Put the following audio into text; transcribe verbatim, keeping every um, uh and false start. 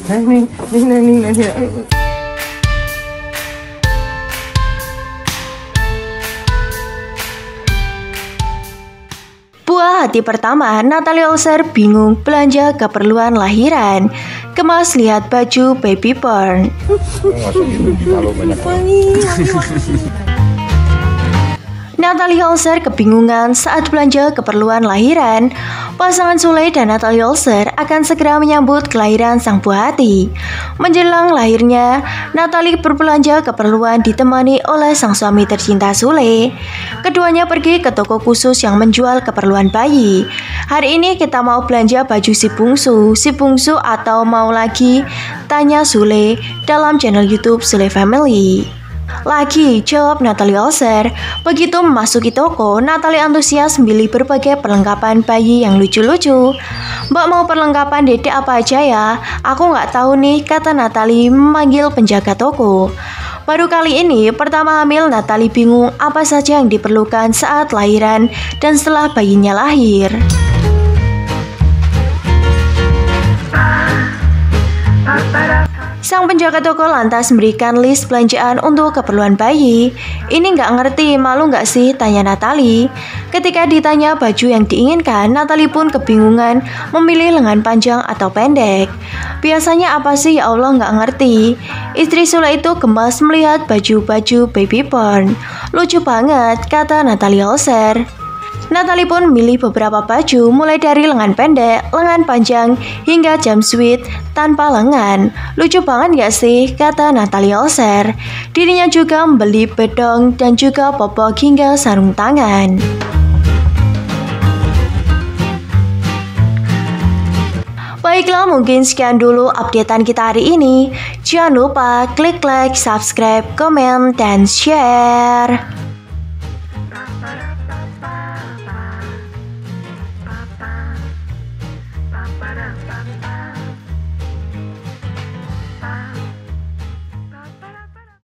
Neng, neng, neng, neng, neng. Buah hati pertama, Natalie Olser bingung belanja keperluan lahiran. Gemas lihat baju baby born. Natalie Olser kebingungan saat belanja keperluan lahiran. Pasangan Sule dan Natalie Olser akan segera menyambut kelahiran sang buah hati. Menjelang lahirnya, Natalie berbelanja keperluan ditemani oleh sang suami tercinta Sule. Keduanya pergi ke toko khusus yang menjual keperluan bayi. Hari ini kita mau belanja baju si bungsu, si bungsu atau mau lagi? Tanya Sule dalam channel YouTube Sule Family. Lagi, jawab Natalie Olser. Begitu memasuki toko, Natalie antusias memilih berbagai perlengkapan bayi yang lucu-lucu. Mbak mau perlengkapan dedek apa aja ya? Aku nggak tahu nih, kata Natalie memanggil penjaga toko. Baru kali ini, pertama hamil, Natalie bingung apa saja yang diperlukan saat lahiran dan setelah bayinya lahir. Sang penjaga toko lantas memberikan list belanjaan untuk keperluan bayi. Ini nggak ngerti, malu nggak sih? Tanya Natalie. Ketika ditanya baju yang diinginkan, Natalie pun kebingungan memilih lengan panjang atau pendek. Biasanya apa sih, ya Allah, nggak ngerti. Istri Sule itu gemas melihat baju-baju baby born. Lucu banget, kata Natalie Olser. Natalie pun memilih beberapa baju mulai dari lengan pendek, lengan panjang, hingga jumpsuit tanpa lengan. Lucu banget gak sih? Kata Natalie Olser. Dirinya juga membeli bedong dan juga popok hingga sarung tangan. Baiklah, mungkin sekian dulu updatean kita hari ini. Jangan lupa klik like, subscribe, komen, dan share.